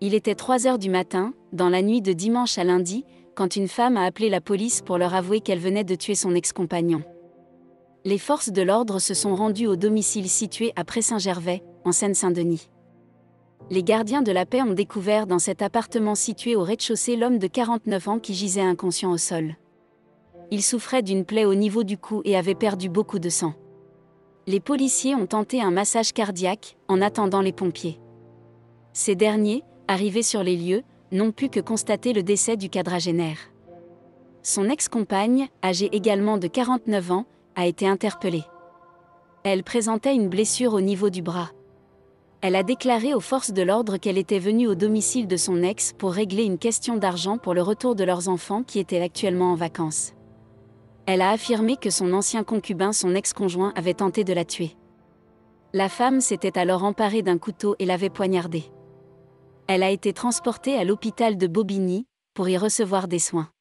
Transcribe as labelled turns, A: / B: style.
A: Il était 3 heures du matin, dans la nuit de dimanche à lundi, quand une femme a appelé la police pour leur avouer qu'elle venait de tuer son ex-compagnon. Les forces de l'ordre se sont rendues au domicile situé à Pré-Saint-Gervais, en Seine-Saint-Denis. Les gardiens de la paix ont découvert dans cet appartement situé au rez-de-chaussée l'homme de 49 ans qui gisait inconscient au sol. Il souffrait d'une plaie au niveau du cou et avait perdu beaucoup de sang. Les policiers ont tenté un massage cardiaque, en attendant les pompiers. Ces derniers, arrivés sur les lieux, n'ont pu que constater le décès du quadragénaire. Son ex-compagne, âgée également de 49 ans, a été interpellée. Elle présentait une blessure au niveau du bras. Elle a déclaré aux forces de l'ordre qu'elle était venue au domicile de son ex pour régler une question d'argent pour le retour de leurs enfants qui étaient actuellement en vacances. Elle a affirmé que son ancien concubin, son ex-conjoint, avait tenté de la tuer. La femme s'était alors emparée d'un couteau et l'avait poignardée. Elle a été transportée à l'hôpital de Bobigny, pour y recevoir des soins.